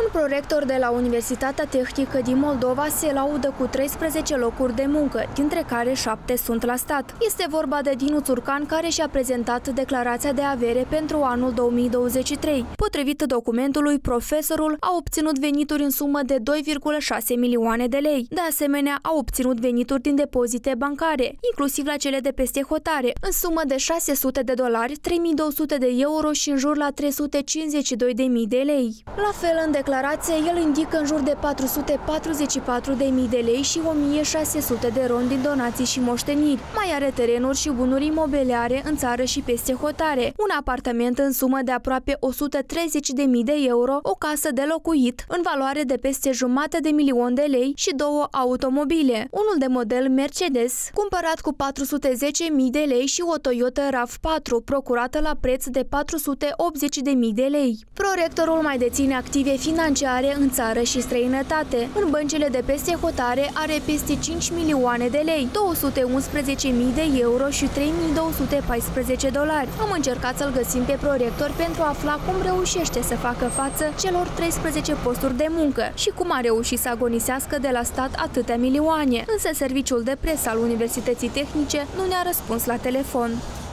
Un prorector de la Universitatea Tehnică din Moldova se laudă cu 13 locuri de muncă, dintre care 7 sunt la stat. Este vorba de Dinu Țurcan, care și-a prezentat declarația de avere pentru anul 2023. Potrivit documentului, profesorul a obținut venituri în sumă de 2,6 milioane de lei. De asemenea, a obținut venituri din depozite bancare, inclusiv la cele de peste hotare, în sumă de $600, 3.200 de euro și în jur la 352.000 de lei. La fel, în declarație, el indică în jur de 444.000 de lei și 1.600 de ron din donații și moșteniri. Mai are terenuri și bunuri imobiliare în țară și peste hotare, un apartament în sumă de aproape 130.000 de euro, o casă de locuit în valoare de peste $500.000 de lei și 2 automobile, unul de model Mercedes, cumpărat cu 410.000 de lei și o Toyota RAV4, procurată la preț de 480.000 de lei. Prorectorul mai deține active financiare în țară și străinătate. În băncile de peste hotare are peste 5 milioane de lei, 211.000 de euro și 3.214 dolari. Am încercat să-l găsim pe prorector pentru a afla cum reușește să facă față celor 13 posturi de muncă și cum a reușit să agonisească de la stat atâtea milioane. Însă serviciul de presă al Universității Tehnice nu ne-a răspuns la telefon.